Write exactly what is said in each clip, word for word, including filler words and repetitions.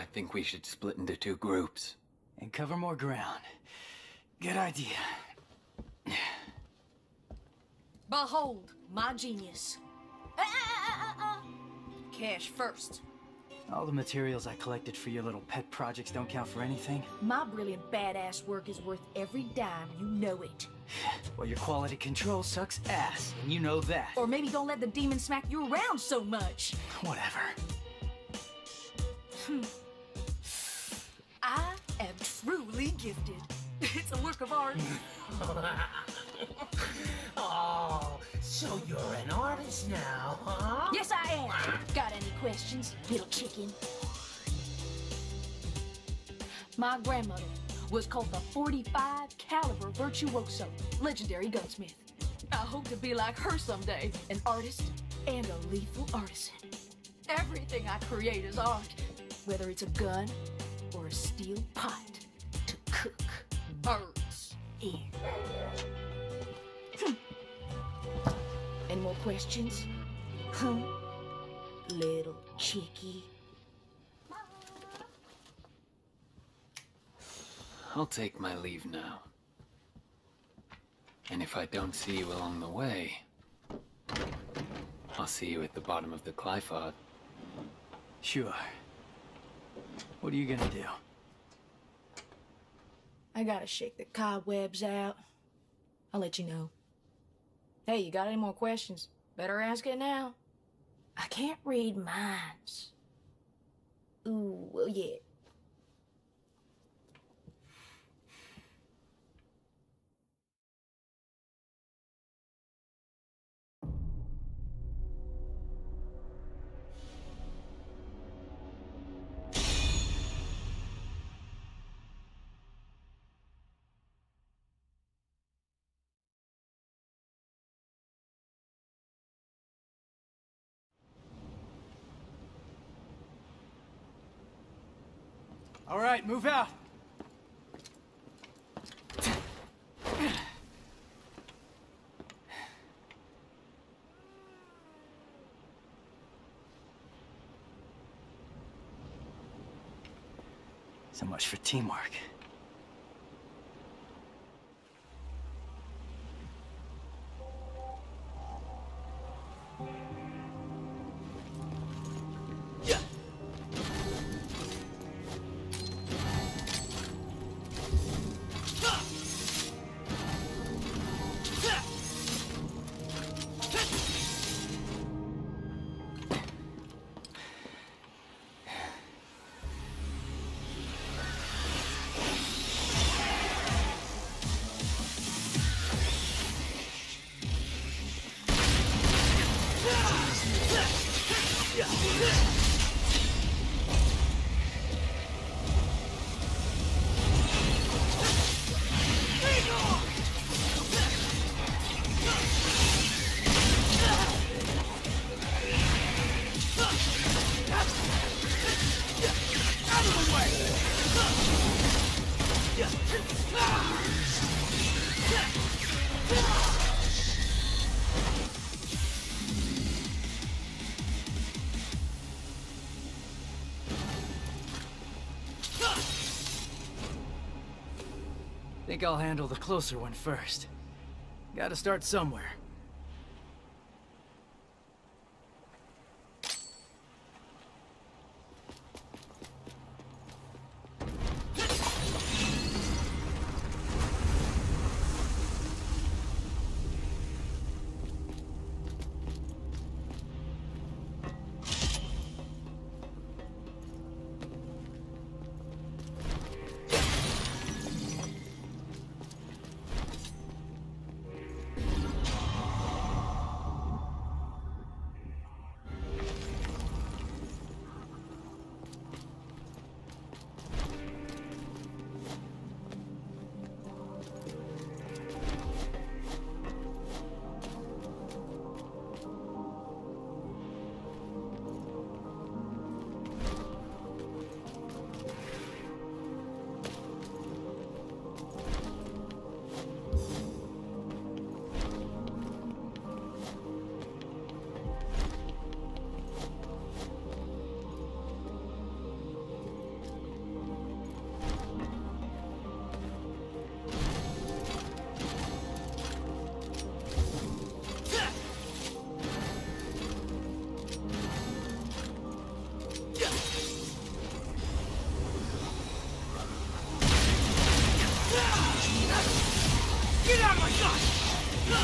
think we should split into two groups. And cover more ground. Good idea. Behold, my genius. Ah, ah, ah, ah, ah. Cash first. All the materials I collected for your little pet projects don't count for anything? My brilliant badass work is worth every dime, you know it. Well, your quality control sucks ass, and you know that. Or maybe don't let the demon smack you around so much. Whatever. I am truly gifted. It's a work of art. Oh, so you're an artist now, huh? Yes, I am. Got any questions, little chicken? My grandmother was called the forty-five caliber virtuoso, legendary gunsmith. I hope to be like her someday, an artist and a lethal artisan. Everything I create is art, whether it's a gun or a steel pot to cook birds in. Hmm. Any more questions? Huh? Little chickie. I'll take my leave now. And if I don't see you along the way, I'll see you at the bottom of the Qliphoth. Sure. What are you gonna do? I gotta shake the cobwebs out. I'll let you know. Hey, you got any more questions? Better ask it now. I can't read minds. Ooh, well, yeah. All right, move out. So much for teamwork. Think I'll handle the closer one first. Gotta start somewhere.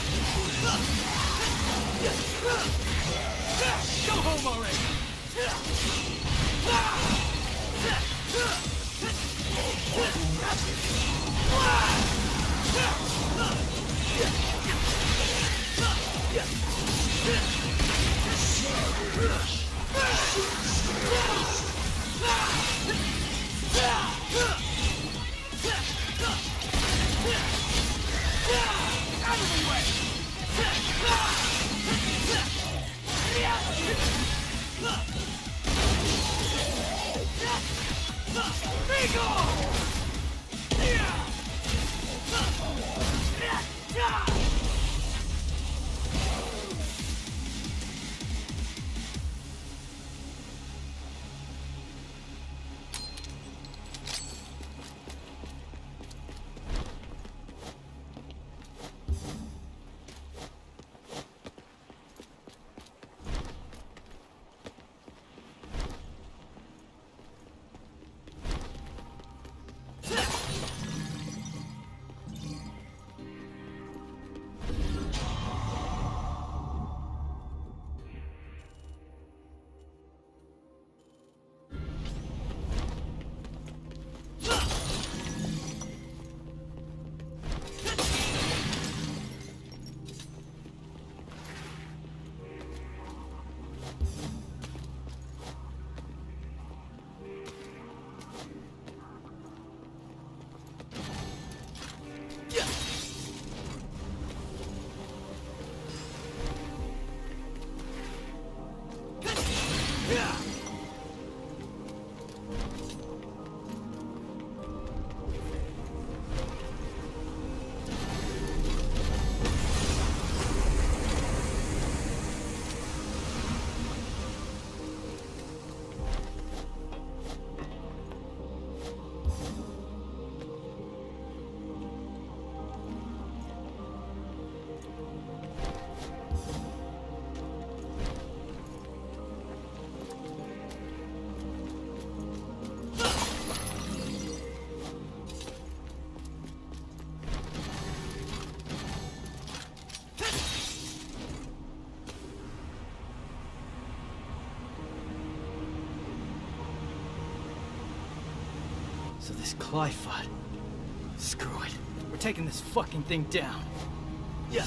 Go home already! Out of the way! So this Qliphoth. Screw it. We're taking this fucking thing down. Yeah.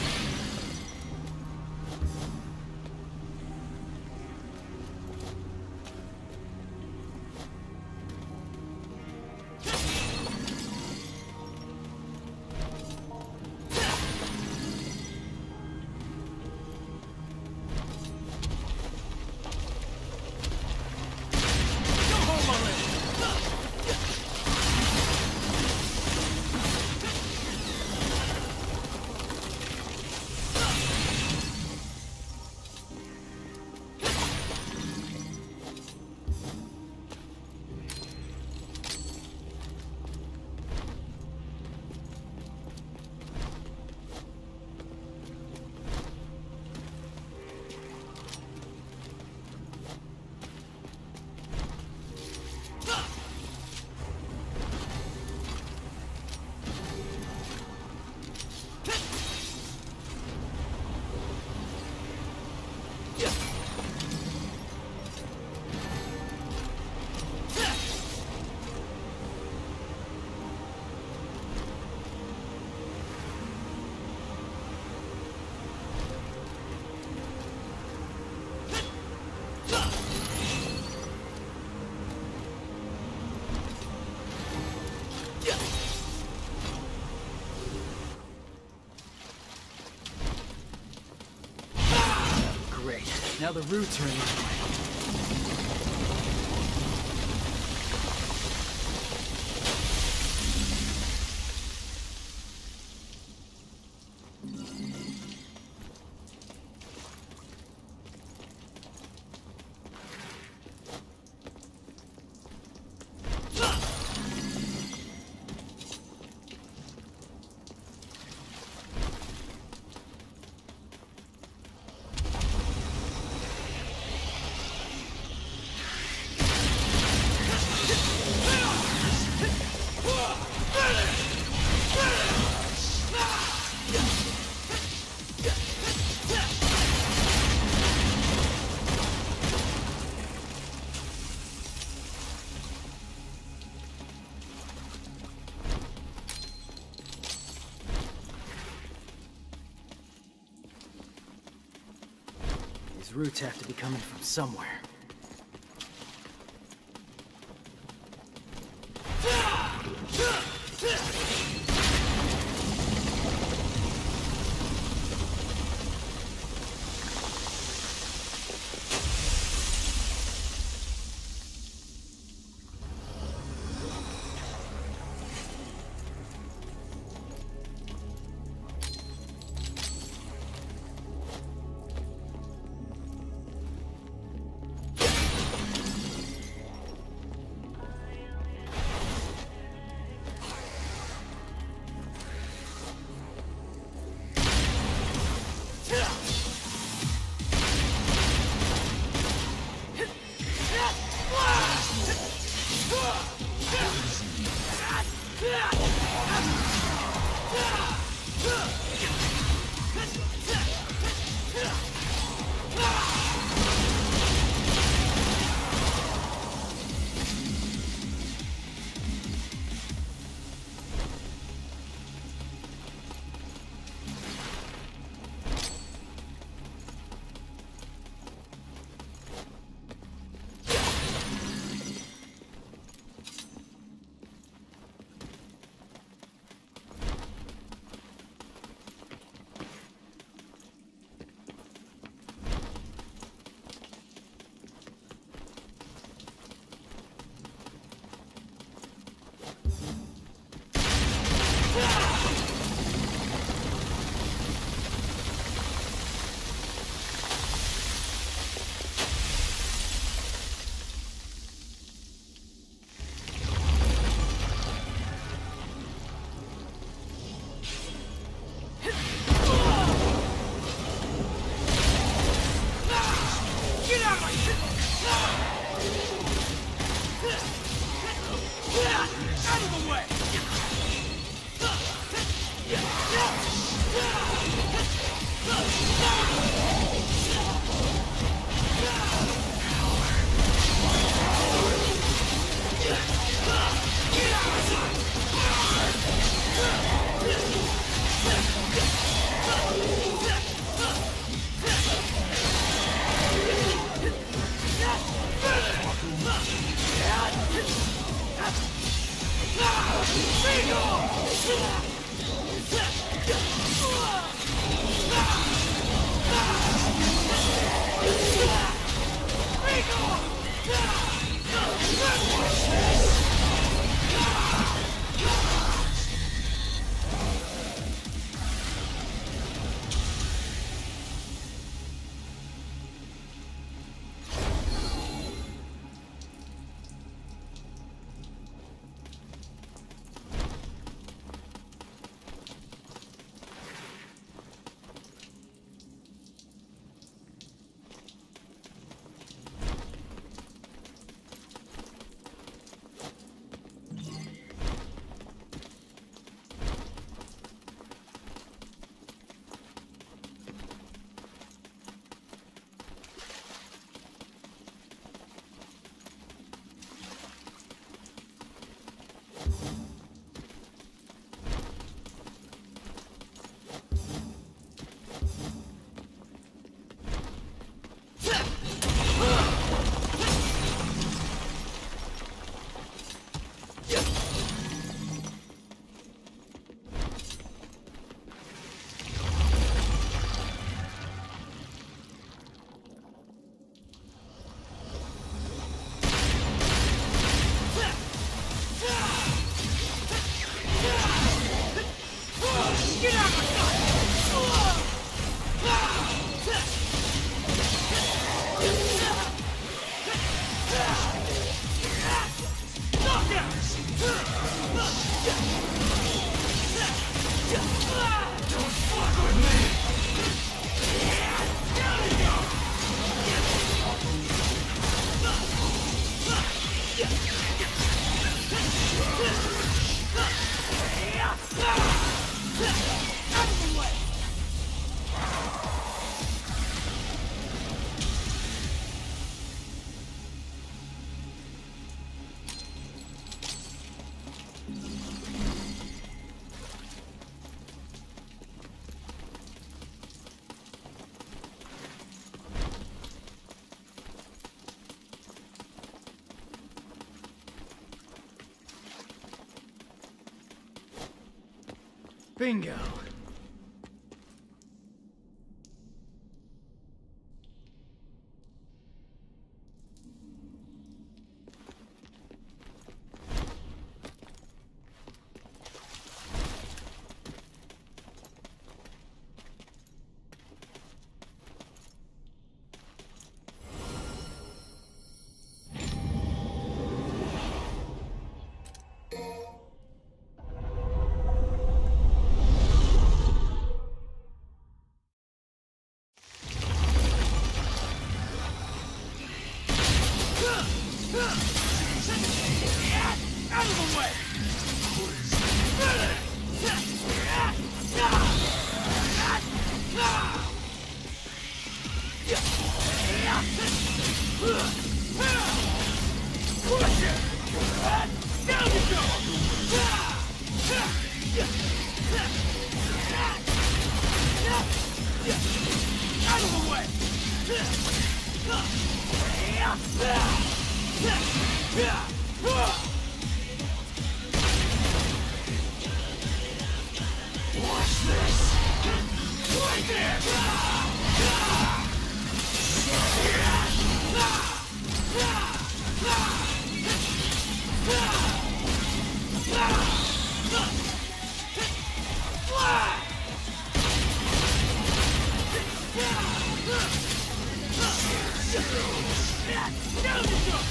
Now the roots are in the way. Those roots have to be coming from somewhere. Bingo. Out of the way! Down you go! Out of the way! Watch this! Right there! Down you go!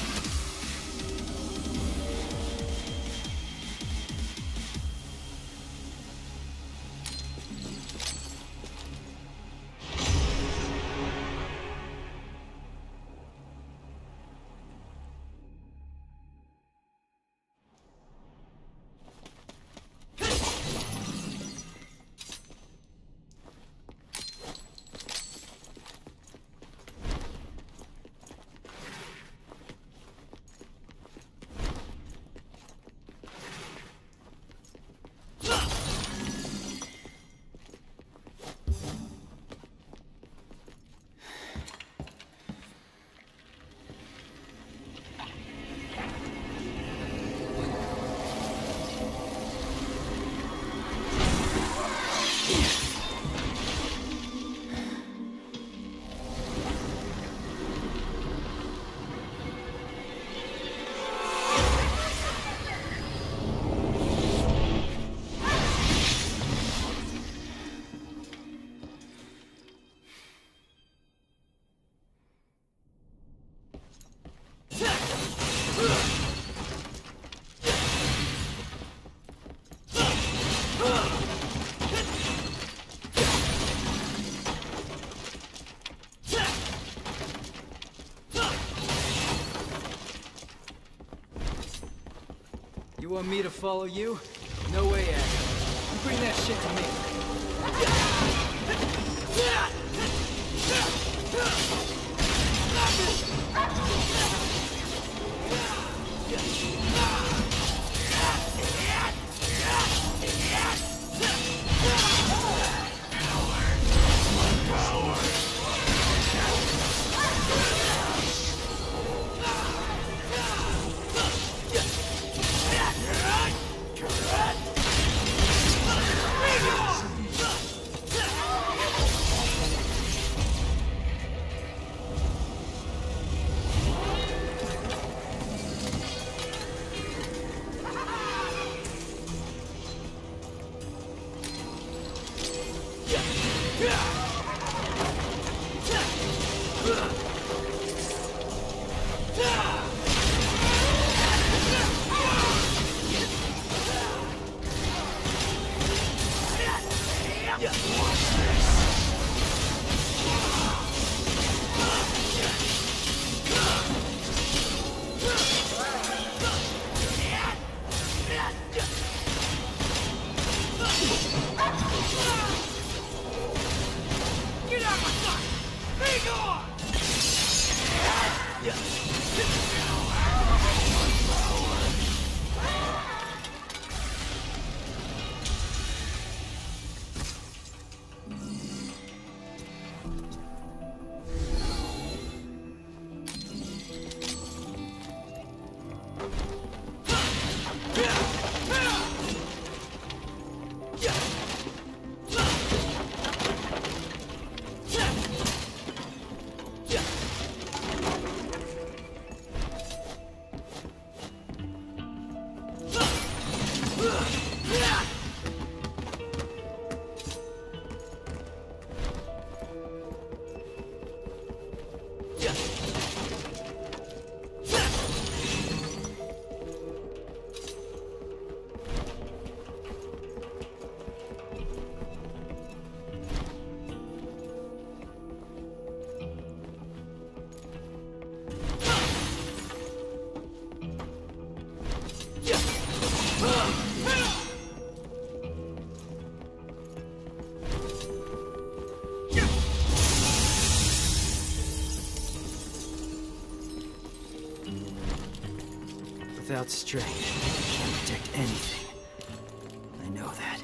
You want me to follow you? No way, Ash. You bring that shit to me. Yeah! without strength can't protect anything. I know that.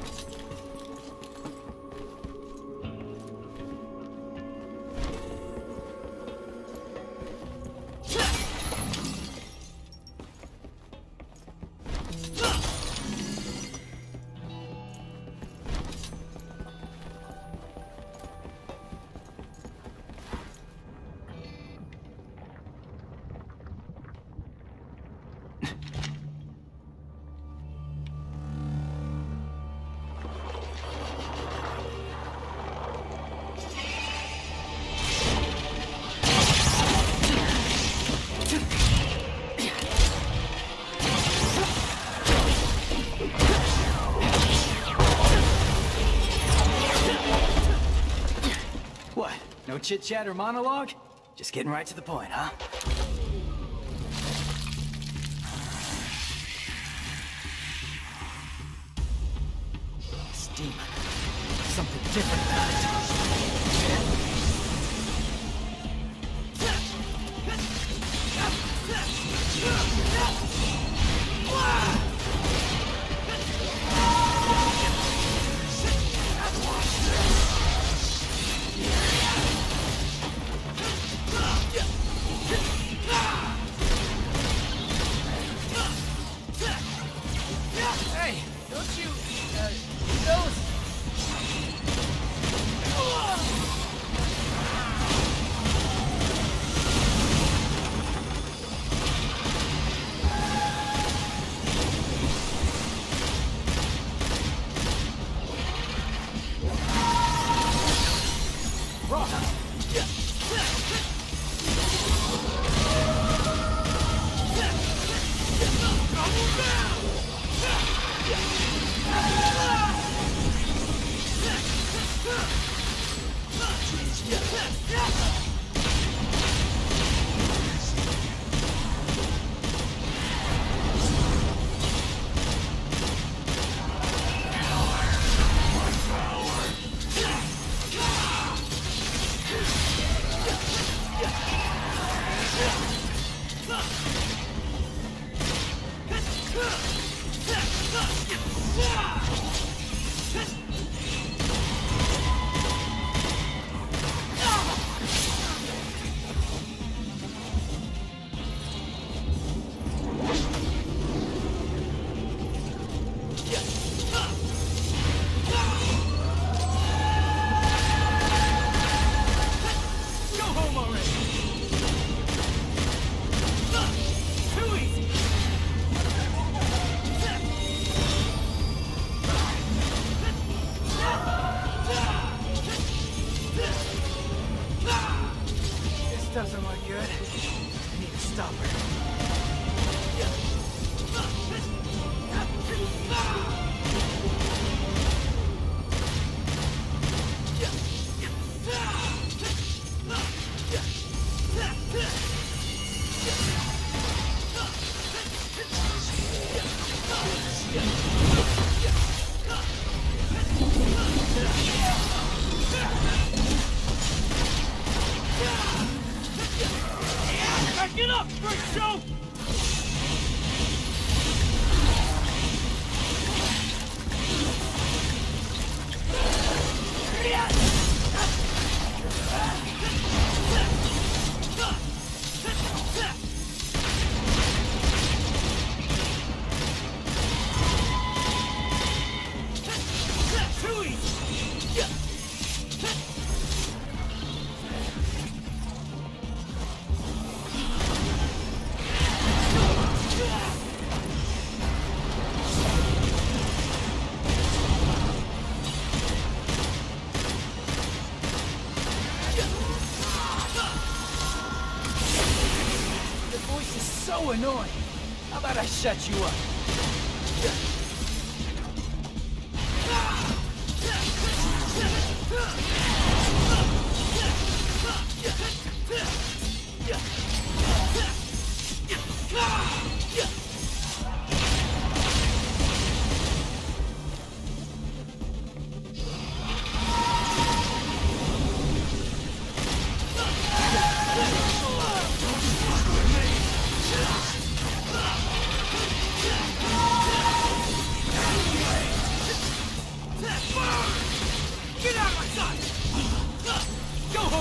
No chit-chat or monologue? Just getting right to the point, huh? This demon. Something different about it. Doesn't look good. I need to stop her. Get up, Freak Show! So annoying. How about I shut you up?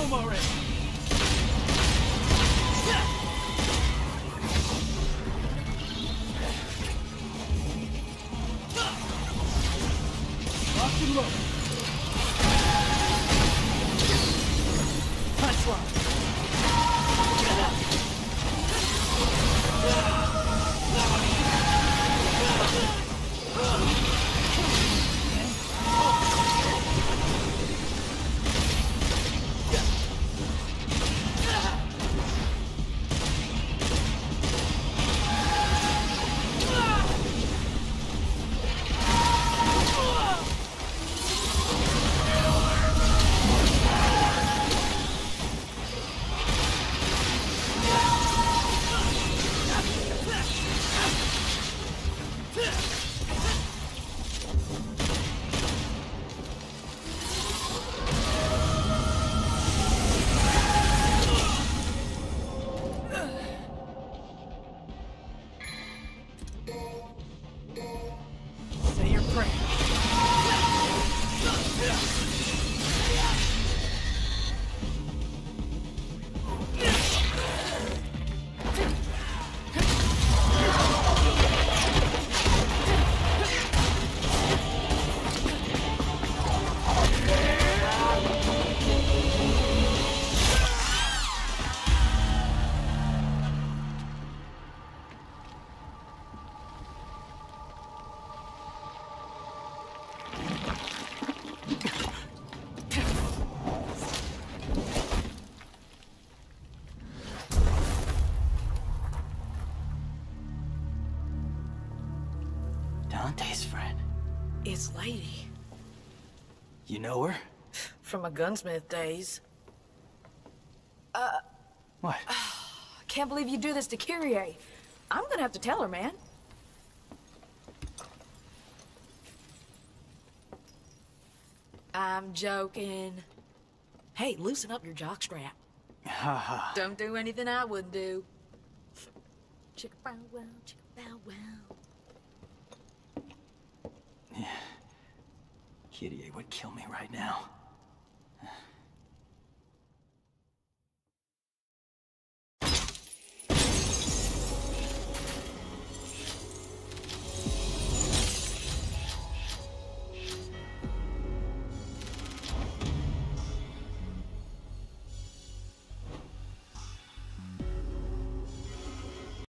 home already! Locked and loaded. Punchline. Get out. Say your prayer. Dante's friend. It's Lady. You know her? From my gunsmith days. What? I can't believe you do this to Kyrie. I'm gonna have to tell her, man. I'm joking. Hey, loosen up your jockstrap. Haha. Don't do anything I wouldn't do. Chicka bow wow, chicka bow wow. Kyrie would kill me right now.